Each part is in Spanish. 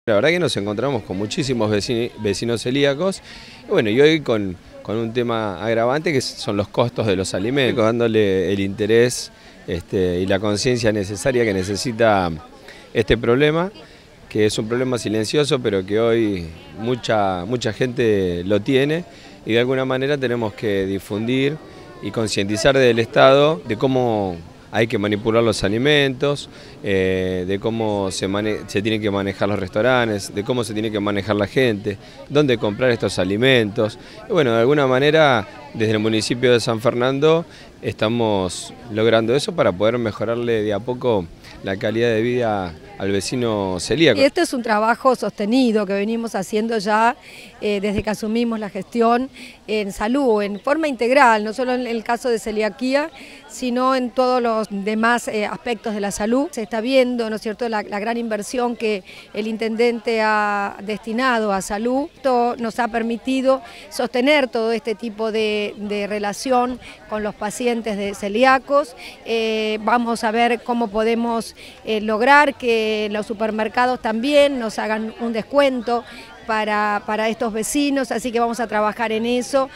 La verdad que nos encontramos con muchísimos vecinos celíacos, y bueno, y hoy con un tema agravante que son los costos de los alimentos, dándole el interés y la conciencia necesaria que necesita este problema, que es un problema silencioso, pero que hoy mucha gente lo tiene, y de alguna manera tenemos que difundir y concientizar desde el Estado de cómo hay que manipular los alimentos, de cómo se tienen que manejar los restaurantes, de cómo se tiene que manejar la gente, dónde comprar estos alimentos. Y bueno, de alguna manera desde el municipio de San Fernando estamos logrando eso para poder mejorarle de a poco la calidad de vida al vecino celíaco. Y este es un trabajo sostenido que venimos haciendo ya desde que asumimos la gestión en salud, en forma integral, no solo en el caso de celiaquía, sino en todos los demás aspectos de la salud. Se está viendo, ¿no es cierto?, la gran inversión que el intendente ha destinado a salud. Esto nos ha permitido sostener todo este tipo de relación con los pacientes de celíacos. Vamos a ver cómo podemos lograr que los supermercados también nos hagan un descuento para estos vecinos, así que vamos a trabajar en eso,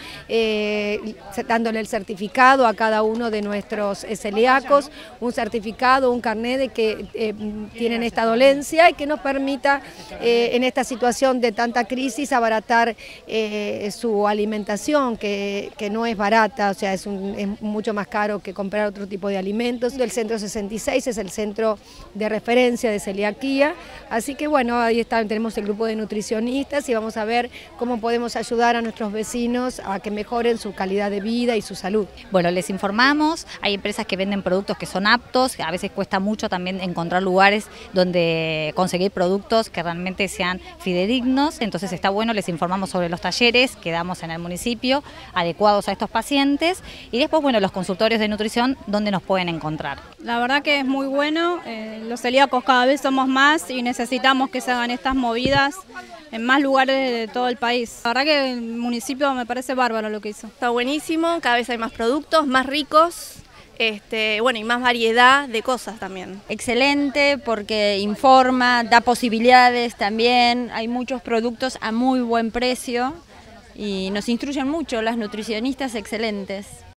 dándole el certificado a cada uno de nuestros celíacos, un certificado, un carnet de que tienen esta dolencia y que nos permita en esta situación de tanta crisis abaratar su alimentación, que no es barata, o sea, es mucho más caro que comprar otro tipo de alimentos. El Centro 66 es el centro de referencia de celiaquía, así que bueno, ahí está, tenemos el grupo de nutricionistas y vamos a ver cómo podemos ayudar a nuestros vecinos a que mejoren su calidad de vida y su salud. Bueno, les informamos, hay empresas que venden productos que son aptos, a veces cuesta mucho también encontrar lugares donde conseguir productos que realmente sean fidedignos, entonces está bueno, les informamos sobre los talleres que damos en el municipio, adecuados a estos pacientes, y después, bueno, los consultorios de nutrición, donde nos pueden encontrar. La verdad que es muy bueno, los celíacos cada vez somos más y necesitamos que se hagan estas movidas en más lugares de todo el país. La verdad que el municipio me parece bárbaro lo que hizo. Está buenísimo, cada vez hay más productos, más ricos, bueno, y más variedad de cosas también. Excelente porque informa, da posibilidades también, hay muchos productos a muy buen precio y nos instruyen mucho las nutricionistas excelentes.